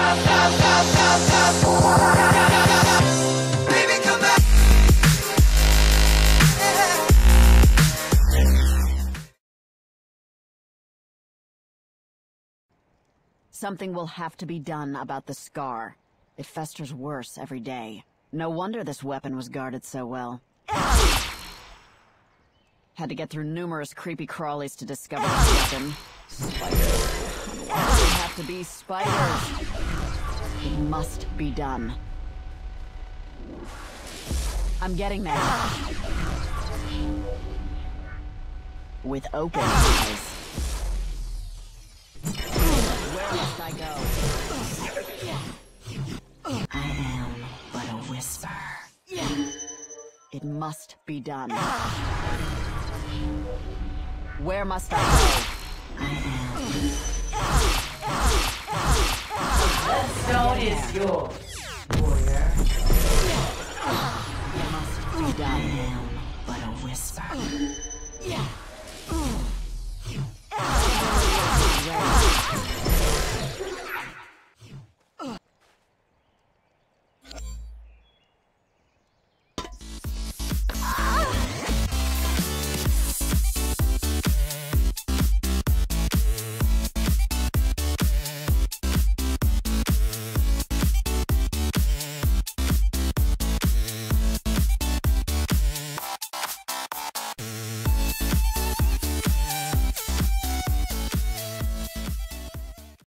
Baby, come back. Something will have to be done about the scar. It festers worse every day. No wonder this weapon was guarded so well. Had to get through numerous creepy crawlies to discover this weapon. Spiders. Why does it have to be spiders? It must be done. I'm getting there. With open eyes. Where must I go? I am but a whisper. It must be done. Where must I go? I am. That stone is yours, warrior. It must be done. I am but a whisper.